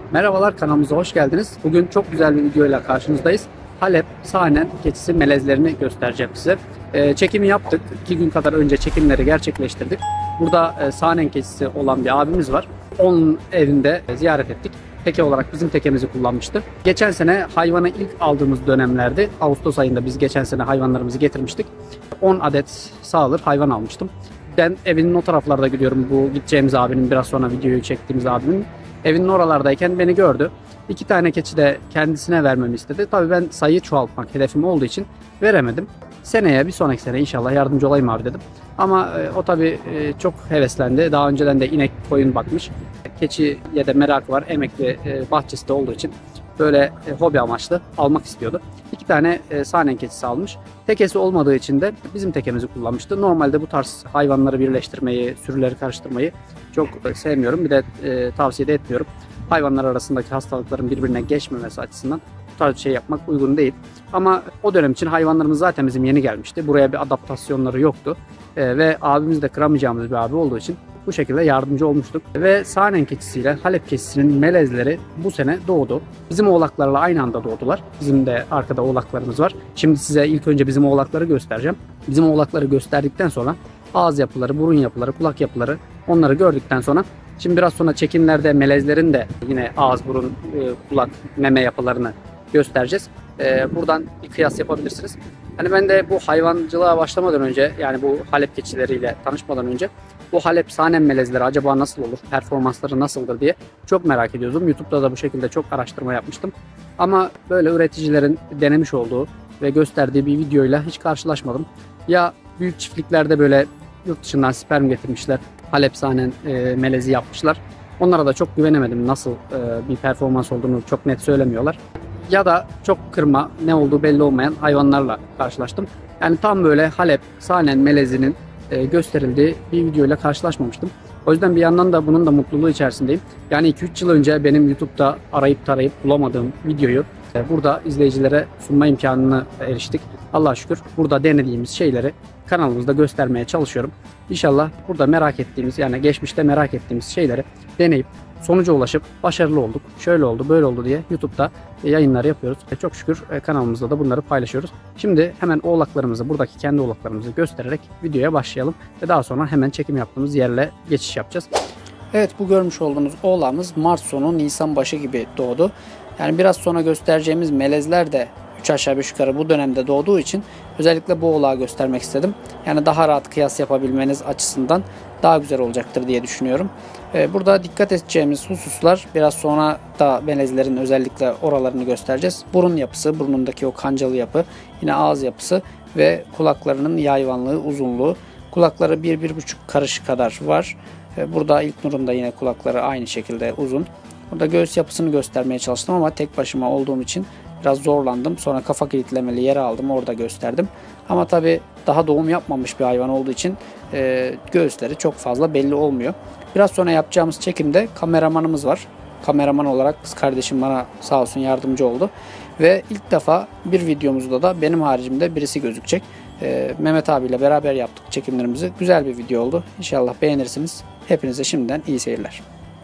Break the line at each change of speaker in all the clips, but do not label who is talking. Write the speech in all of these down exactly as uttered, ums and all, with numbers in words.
Merhabalar, kanalımıza hoş geldiniz. Bugün çok güzel bir videoyla karşınızdayız. Halep Saanen keçisi melezlerini göstereceğim size. Ee, çekimi yaptık. İki gün kadar önce çekimleri gerçekleştirdik. Burada e, Saanen keçisi olan bir abimiz var. Onun evinde ziyaret ettik. Teke olarak bizim tekemizi kullanmıştı. Geçen sene hayvanı ilk aldığımız dönemlerde, Ağustos ayında biz geçen sene hayvanlarımızı getirmiştik. on adet sağılır hayvan almıştım. Ben evinin o taraflarda gidiyorum. Bu gideceğimiz abinin, biraz sonra videoyu çektiğimiz abinin evinin oralardayken beni gördü. İki tane keçi de kendisine vermemi istedi. Tabii ben sayıyı çoğaltmak hedefim olduğu için veremedim. Seneye, bir sonraki sene inşallah yardımcı olayım abi dedim. Ama e, o tabii e, çok heveslendi. Daha önceden de inek, koyun bakmış. Keçiye de merakı var. Emekli e, bahçesi de olduğu için böyle e, hobi amaçlı almak istiyordu. İki tane e, Saanen keçisi almış. Tekesi olmadığı için de bizim tekemizi kullanmıştı. Normalde bu tarz hayvanları birleştirmeyi, sürüleri karıştırmayı çok e, sevmiyorum. Bir de e, tavsiye de etmiyorum. Hayvanlar arasındaki hastalıkların birbirine geçmemesi açısından bu tarz bir şey yapmak uygun değil. Ama o dönem için hayvanlarımız zaten bizim yeni gelmişti. Buraya bir adaptasyonları yoktu. E, ve abimiz de kıramayacağımız bir abi olduğu için bu şekilde yardımcı olmuştuk. Ve Saanen keçisiyle Halep keçisinin melezleri bu sene doğdu. Bizim oğlaklarla aynı anda doğdular. Bizim de arkada oğlaklarımız var. Şimdi size ilk önce bizim oğlakları göstereceğim. Bizim oğlakları gösterdikten sonra ağız yapıları, burun yapıları, kulak yapıları, onları gördükten sonra şimdi biraz sonra çekimlerde melezlerin de yine ağız, burun, kulak, meme yapılarını göstereceğiz. Buradan bir kıyas yapabilirsiniz. Hani ben de bu hayvancılığa başlamadan önce, yani bu Halep keçileriyle tanışmadan önce bu Halep Saanen melezleri acaba nasıl olur, performansları nasıldır diye çok merak ediyordum. YouTube'da da bu şekilde çok araştırma yapmıştım. Ama böyle üreticilerin denemiş olduğu ve gösterdiği bir videoyla hiç karşılaşmadım. Ya büyük çiftliklerde böyle yurt dışından sperm getirmişler, Halep Saanen e, melezi yapmışlar. Onlara da çok güvenemedim, nasıl e, bir performans olduğunu çok net söylemiyorlar. Ya da çok kırma, ne olduğu belli olmayan hayvanlarla karşılaştım. Yani tam böyle Halep Saanen melezinin e, gösterildiği bir videoyla karşılaşmamıştım. O yüzden bir yandan da bunun da mutluluğu içerisindeyim. Yani iki üç yıl önce benim YouTube'da arayıp tarayıp bulamadığım videoyu e, burada izleyicilere sunma imkanına eriştik. Allah'a şükür burada denediğimiz şeyleri kanalımızda göstermeye çalışıyorum. İnşallah burada merak ettiğimiz, yani geçmişte merak ettiğimiz şeyleri deneyip sonuca ulaşıp başarılı olduk, şöyle oldu, böyle oldu diye YouTube'da yayınlar yapıyoruz. Ve çok şükür kanalımızda da bunları paylaşıyoruz. Şimdi hemen oğlaklarımızı, buradaki kendi oğlaklarımızı göstererek videoya başlayalım. Ve daha sonra hemen çekim yaptığımız yerle geçiş yapacağız. Evet, bu görmüş olduğunuz oğlağımız Mart sonu, Nisan başı gibi doğdu. Yani biraz sonra göstereceğimiz melezler de üç aşağı beş yukarı bu dönemde doğduğu için özellikle bu oğlağı göstermek istedim. Yani daha rahat kıyas yapabilmeniz açısından daha güzel olacaktır diye düşünüyorum. Burada dikkat edeceğimiz hususlar, biraz sonra da melezlerin özellikle oralarını göstereceğiz. Burun yapısı, burnundaki o kancalı yapı, yine ağız yapısı ve kulaklarının yayvanlığı, uzunluğu. Kulakları bir bir buçuk karış kadar var. Burada İlknur'un da yine kulakları aynı şekilde uzun. Burada göğüs yapısını göstermeye çalıştım ama tek başıma olduğum için biraz zorlandım. Sonra kafa kilitlemeli yere aldım, orada gösterdim. Ama tabi daha doğum yapmamış bir hayvan olduğu için e, göğüsleri çok fazla belli olmuyor. Biraz sonra yapacağımız çekimde kameramanımız var. Kameraman olarak kız kardeşim bana sağ olsun yardımcı oldu. Ve ilk defa bir videomuzda da benim haricimde birisi gözükecek. E, Mehmet abiyle beraber yaptık çekimlerimizi. Güzel bir video oldu. İnşallah beğenirsiniz. Hepinize şimdiden iyi seyirler.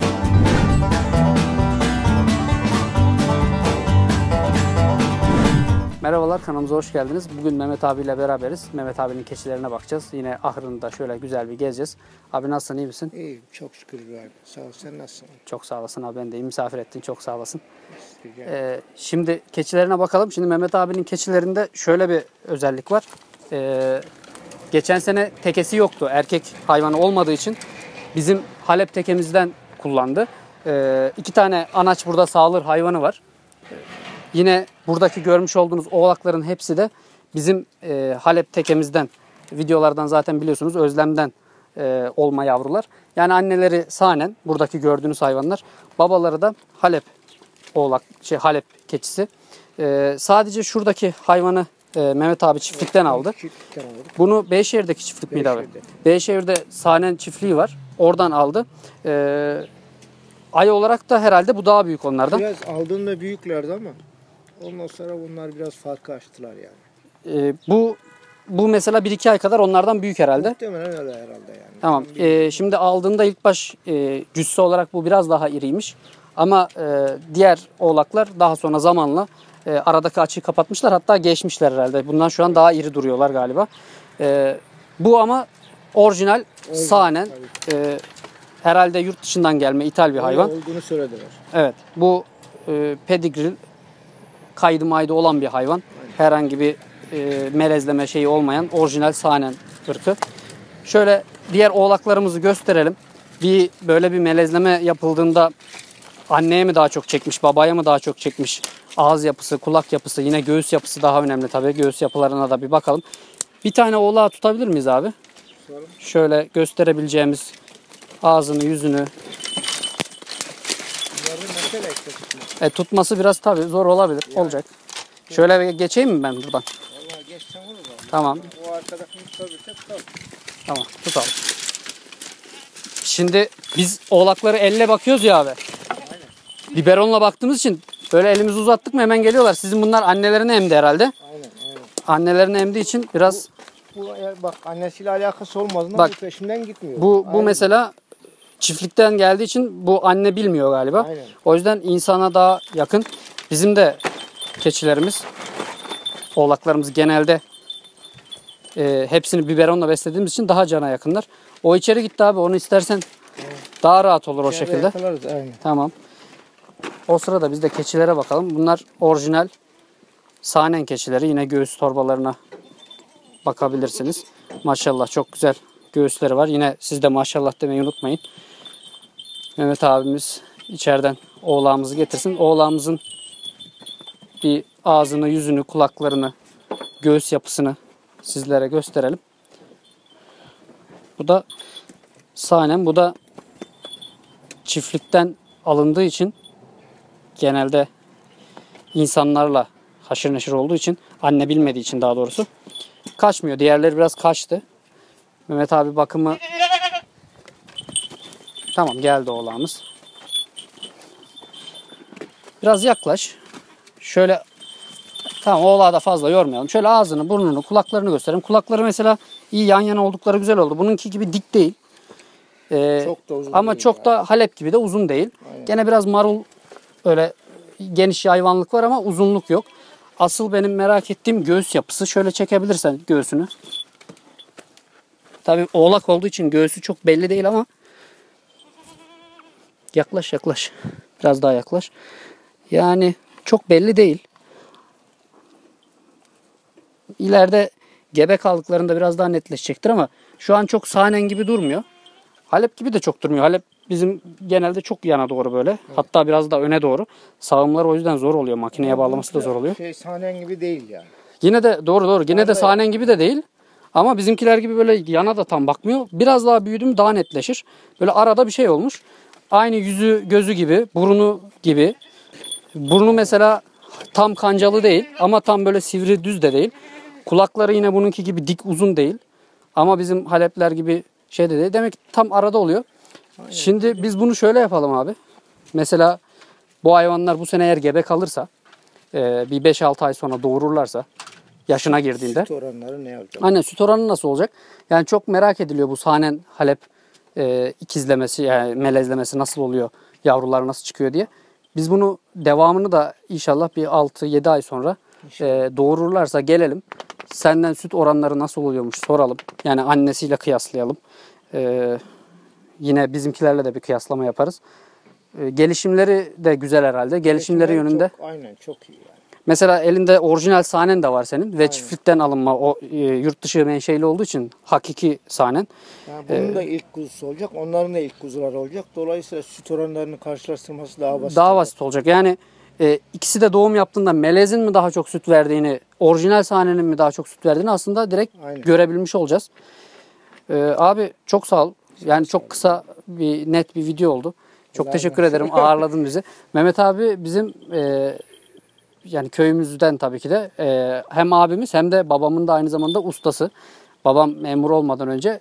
Merhabalar, kanalımıza hoş geldiniz. Bugün Mehmet abiyle beraberiz. Mehmet abinin keçilerine bakacağız. Yine ahırında şöyle güzel bir gezeceğiz. Abi nasılsın, iyi misin?
İyiyim, çok şükür abi. Sağ ol, sen nasılsın?
Çok sağ olasın abi, ben de iyi. Misafir ettin, çok sağ olasın. Ee, şimdi keçilerine bakalım. Şimdi Mehmet abinin keçilerinde şöyle bir özellik var. Ee, geçen sene tekesi yoktu. Erkek hayvanı olmadığı için bizim Halep tekemizden kullandı. Ee, iki tane anaç burada sağılır hayvanı var. Ee, Yine buradaki görmüş olduğunuz oğlakların hepsi de bizim e, Halep tekemizden, videolardan zaten biliyorsunuz, Özlem'den e, olma yavrular. Yani anneleri Saanen, buradaki gördüğünüz hayvanlar, babaları da Halep oğlak, şey Halep keçisi. E, sadece şuradaki hayvanı e, Mehmet abi çiftlikten aldı. Bunu Beyşehir'deki çiftlik miydi abi? Beyşehir'de Saanen çiftliği var. Oradan aldı. E, ay olarak da herhalde bu daha büyük onlardan.
Biraz aldığında büyüklerdi ama ondan sonra bunlar biraz farkı açtılar yani.
Ee, bu bu mesela bir iki ay kadar onlardan büyük herhalde.
Muhtemelen öyle herhalde yani.
Tamam. Ee, şimdi aldığında ilk baş e, cüsse olarak bu biraz daha iriymiş. Ama e, diğer oğlaklar daha sonra zamanla e, aradaki açığı kapatmışlar. Hatta geçmişler herhalde. Bundan şu an daha iri duruyorlar galiba. E, bu ama orijinal sahnen. E, herhalde yurt dışından gelme ithal bir hayvan.
Öyle olduğunu söylediler.
Evet. Bu e, pedigree kaydı maydı olan bir hayvan. Aynen. Herhangi bir e, melezleme şeyi olmayan orijinal sahnen ırkı. Şöyle diğer oğlaklarımızı gösterelim. Bir böyle bir melezleme yapıldığında anneye mi daha çok çekmiş, babaya mı daha çok çekmiş? Ağız yapısı, kulak yapısı, yine göğüs yapısı daha önemli tabii. Göğüs yapılarına da bir bakalım. Bir tane oğlağı tutabilir miyiz abi? Tutalım. Şöyle gösterebileceğimiz ağzını, yüzünü. E, tutması biraz tabii zor olabilir. Yani. Olacak. Şöyle geçeyim mi ben buradan?
Vallahi geçsem olur da.
Tamam.
O arkadakini tutabilirse tutalım.
Tamam, tutalım. Şimdi biz oğlakları elle bakıyoruz ya abi. Aynen. Biberonla baktığımız için böyle elimizi uzattık mı hemen geliyorlar. Sizin bunlar annelerini emdi herhalde.
Aynen, aynen.
Annelerini emdiği için biraz...
Bu, bu bak annesiyle alakası olmadığında
bak,
bu peşinden gitmiyor.
Bu, bu
aynen.
Mesela çiftlikten geldiği için bu anne bilmiyor galiba. Aynen. O yüzden insana daha yakın. Bizim de keçilerimiz, oğlaklarımız genelde e, hepsini biberonla beslediğimiz için daha cana yakınlar. O içeri gitti abi. Onu istersen evet. Daha rahat olur içeri o şekilde.
Yakalarız, aynen.
Tamam. O sırada biz de keçilere bakalım. Bunlar orijinal sahnen keçileri. Yine göğüs torbalarına bakabilirsiniz. Maşallah çok güzel göğüsleri var. Yine siz de maşallah demeyi unutmayın. Mehmet abimiz içeriden oğlağımızı getirsin. Oğlağımızın bir ağzını, yüzünü, kulaklarını, göğüs yapısını sizlere gösterelim. Bu da sahnem. Bu da çiftlikten alındığı için genelde insanlarla haşır neşir olduğu için, anne bilmediği için daha doğrusu kaçmıyor. Diğerleri biraz kaçtı. Mehmet abi bakımı tamam, geldi oğlağımız. Biraz yaklaş. Şöyle tamam, oğlağı da fazla yormayalım. Şöyle ağzını, burnunu, kulaklarını gösterelim. Kulakları mesela iyi yan yana oldukları güzel oldu. Bununki gibi dik değil. Ee, çok da uzun ama çok ya. da Halep gibi de uzun değil. Aynen. Gene biraz marul, öyle geniş yayvanlık var ama uzunluk yok. Asıl benim merak ettiğim göğüs yapısı. Şöyle çekebilirsen göğsünü. Tabii oğlak olduğu için göğsü çok belli değil ama yaklaş yaklaş. Biraz daha yaklaş. Yani çok belli değil. İleride gebe kaldıklarında biraz daha netleşecektir ama şu an çok sahnen gibi durmuyor. Halep gibi de çok durmuyor. Halep bizim genelde çok yana doğru böyle. Evet. Hatta biraz da öne doğru. Sağımlar o yüzden zor oluyor. Makineye ya bağlaması da zor oluyor.
Şey sahnen gibi değil yani.
Yine de doğru doğru. Yine de sahnen gibi de değil. Ama bizimkiler gibi böyle yana da tam bakmıyor. Biraz daha büyüdüm daha netleşir. Böyle arada bir şey olmuş. Aynı yüzü gözü gibi, burnu gibi. Burnu mesela tam kancalı değil ama tam böyle sivri düz de değil. Kulakları yine bununki gibi dik uzun değil. Ama bizim Halepler gibi şey de değil. Demek ki tam arada oluyor. Aynen. Şimdi biz bunu şöyle yapalım abi. Mesela bu hayvanlar bu sene eğer gebe kalırsa, bir beş altı ay sonra doğururlarsa, yaşına girdiğinde.
Süt oranları ne olacak?
Aynen, süt oranı nasıl olacak? Yani çok merak ediliyor bu sahnen Halep e, ikizlemesi, yani melezlemesi nasıl oluyor? Yavrular nasıl çıkıyor diye. Biz bunu devamını da inşallah bir altı yedi ay sonra e, doğururlarsa gelelim. Senden süt oranları nasıl oluyormuş soralım. Yani annesiyle kıyaslayalım. E, yine bizimkilerle de bir kıyaslama yaparız. E, gelişimleri de güzel herhalde. Gelişimleri, Gelişimleri yönünde.
Çok, aynen çok iyi yani.
Mesela elinde orijinal sahnen de var senin ve aynen. Çiftlikten alınma, o e, yurt dışı menşeli olduğu için hakiki sahnen.
Yani bunun ee, da ilk kuzusu olacak, onların da ilk kuzuları olacak. Dolayısıyla süt oranlarını karşılaştırması daha basit.
Daha
olacak.
basit olacak. Yani e, ikisi de doğum yaptığında melezin mi daha çok süt verdiğini, orijinal sahnenin mi daha çok süt verdiğini aslında direkt aynen. görebilmiş olacağız. E, abi çok sağ ol. Yani çok kısa bir net bir video oldu. Çok Helal teşekkür ederim. Ağırladın bizi. Mehmet abi bizim e, yani köyümüzden tabii ki de e, hem abimiz hem de babamın da aynı zamanda ustası. Babam memur olmadan önce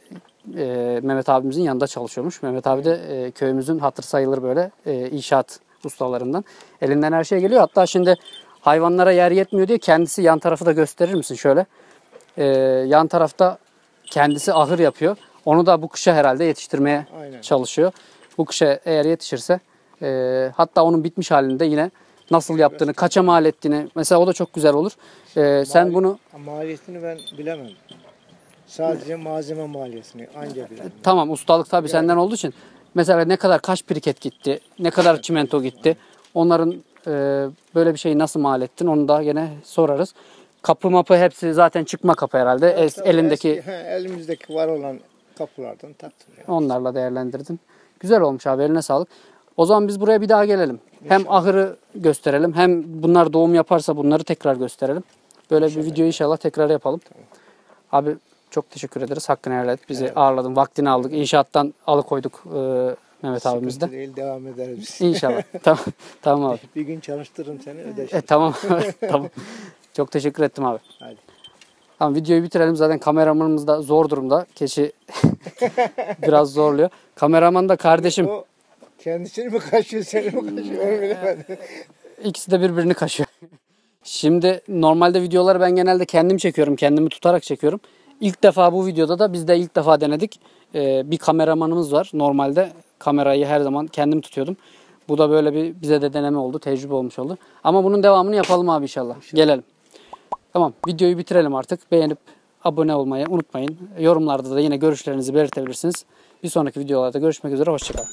e, Mehmet abimizin yanında çalışıyormuş. Mehmet abi de e, köyümüzün hatır sayılır böyle e, inşaat ustalarından. Elinden her şey geliyor. Hatta şimdi hayvanlara yer yetmiyor diye kendisi yan tarafı da gösterir misin şöyle? E, yan tarafta kendisi ahır yapıyor. Onu da bu kışa herhalde yetiştirmeye Aynen. çalışıyor. Bu kışa eğer yetişirse E, hatta onun bitmiş halinde yine nasıl yaptığını, kaça mal ettiğini mesela o da çok güzel olur. E, sen
Mali-
bunu
Maliyetini ben bilemem. Sadece malzeme maliyetini anca bilemem.
tamam ustalık tabii senden olduğu için mesela ne kadar kaç briket gitti, ne kadar çimento gitti. Onların e, böyle bir şeyi nasıl mal ettin onu da yine sorarız. Kapı mapı hepsi zaten çıkma kapı herhalde. Es-
Tabii
elindeki
eski, he, elimizdeki var olan kapılardan taktım. Yani.
onlarla değerlendirdin. Güzel olmuş abi, eline sağlık. O zaman biz buraya bir daha gelelim. Hem ahırı gösterelim hem bunlar doğum yaparsa bunları tekrar gösterelim. Böyle bir video inşallah tekrar yapalım. Abi çok teşekkür ederiz. Hakkını helal et. Bizi ağırladın. Vaktini aldık. İnşaattan alıkoyduk e, Mehmet abimizden.
Sıkıntı değil, devam ederiz biz.
İnşallah. Tamam. Tamam abi.
Bir gün çalıştırırım seni, ödeşiriz.
E, tamam. Tamam. Çok teşekkür ettim abi.
Hadi.
Tamam, videoyu bitirelim. Zaten kameramanımız da zor durumda. Keçi biraz zorluyor. Kameraman da kardeşim.
O kendisini mi kaşıyor, seni mi kaşıyor, onu bilemedim.
İkisi de birbirini kaşıyor. Şimdi normalde videoları ben genelde kendim çekiyorum. Kendimi tutarak çekiyorum. İlk defa bu videoda da biz de ilk defa denedik. Ee, bir kameramanımız var. Normalde kamerayı her zaman kendim tutuyordum. Bu da böyle bir bize de deneme oldu. Tecrübe olmuş oldu. Ama bunun devamını yapalım abi inşallah. inşallah. Gelelim. Tamam, videoyu bitirelim artık. Beğenip abone olmayı unutmayın. Yorumlarda da yine görüşlerinizi belirtebilirsiniz. Bir sonraki videolarda görüşmek üzere. Hoşçakalın.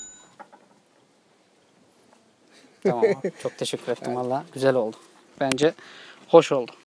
Tamam abi. Çok teşekkür ettim valla. Güzel oldu. Bence hoş oldu.